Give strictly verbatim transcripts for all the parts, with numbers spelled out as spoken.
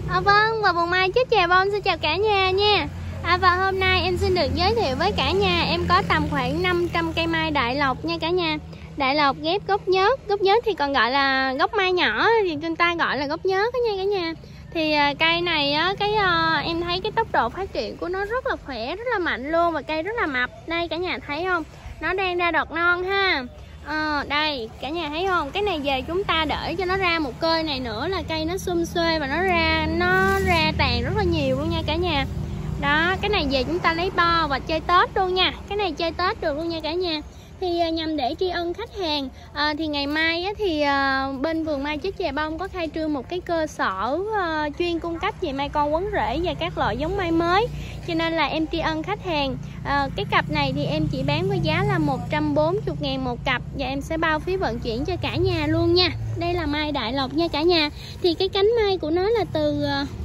À, vâng, và Vườn Mai Chích Chè Bông xin chào cả nhà nha. À, và hôm nay em xin được giới thiệu với cả nhà em có tầm khoảng năm trăm cây mai đại lộc nha cả nhà. Đại lộc ghép gốc nhớt, gốc nhớt thì còn gọi là gốc mai nhỏ thì người ta gọi là gốc nhớt đó nha cả nhà. Thì à, cây này á, cái à, em thấy cái tốc độ phát triển của nó rất là khỏe, rất là mạnh luôn và cây rất là mập. Đây cả nhà thấy không? Nó đang ra đọt non ha. À, đây cả nhà thấy không, cái này về chúng ta đợi cho nó ra một cơi này nữa là cây nó sum xuê và nó ra nó ra tàn rất là nhiều luôn nha cả nhà. Đó, cái này về chúng ta lấy bo và chơi Tết luôn nha, cái này chơi Tết được luôn nha cả nhà. Thì nhằm để tri ân khách hàng à, thì ngày mai á, thì à, bên Vườn Mai Chích Chè Bông có khai trương một cái cơ sở à, chuyên cung cấp về mai con quấn rễ và các loại giống mai mới, cho nên là em tri ân khách hàng. à, cái cặp này thì em chỉ bán với giá là một trăm bốn mươi ngàn một cặp và em sẽ bao phí vận chuyển cho cả nhà luôn nha. Đây là mai đại lộc nha cả nhà. Thì cái cánh mai của nó là từ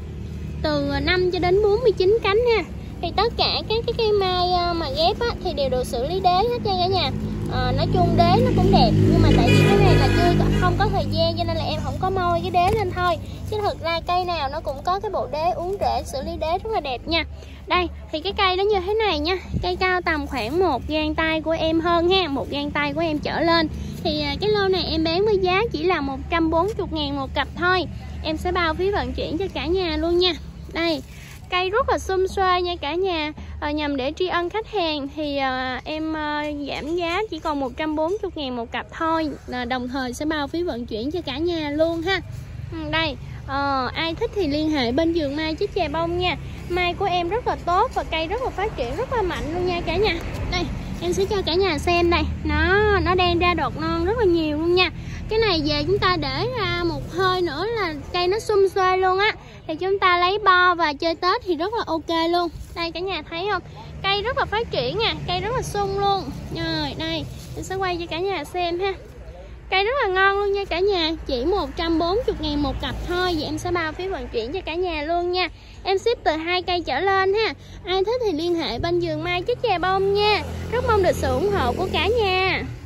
từ năm cho đến bốn mươi chín cánh ha. Thì tất cả các cái cây mai mà ghép á, thì đều được xử lý đế hết nha cả nhà. à, nói chung đế nó cũng đẹp, nhưng mà tại vì cái này là chưa không có thời gian cho nên là em không có môi cái đế lên thôi, chứ thực ra cây nào nó cũng có cái bộ đế uốn rễ xử lý đế rất là đẹp nha. Đây thì cái cây nó như thế này nha, cây cao tầm khoảng một gang tay của em hơn ha, một gang tay của em trở lên. Thì cái lô này em bán với giá chỉ là một trăm bốn mươi ngàn một cặp thôi, em sẽ bao phí vận chuyển cho cả nhà luôn nha. Đây cây rất là sum xuê nha cả nhà. à, nhằm để tri ân khách hàng thì à, em à, giảm giá chỉ còn một trăm bốn mươi ngàn một cặp thôi, à, đồng thời sẽ bao phí vận chuyển cho cả nhà luôn ha. ừ, đây à, ai thích thì liên hệ bên Vườn Mai Chích Chè Bông nha. Mai của em rất là tốt và cây rất là phát triển rất là mạnh luôn nha cả nhà. Đây em sẽ cho cả nhà xem đây, nó nó đang ra đọt non rất là nhiều luôn nha. Cái này về chúng ta để ra một hơi nữa là cây nó sum xuê luôn á, thì chúng ta lấy bo và chơi Tết thì rất là ok luôn. Đây cả nhà thấy không, cây rất là phát triển nha, cây rất là sung luôn. Rồi đây em sẽ quay cho cả nhà xem ha, cây rất là ngon luôn nha cả nhà, chỉ một trăm bốn mươi ngàn một cặp thôi. Vậy em sẽ bao phí vận chuyển cho cả nhà luôn nha. Em ship từ hai cây trở lên ha. Ai thích thì liên hệ bên Vườn Mai Chích Chè Bông nha. Rất mong được sự ủng hộ của cả nhà.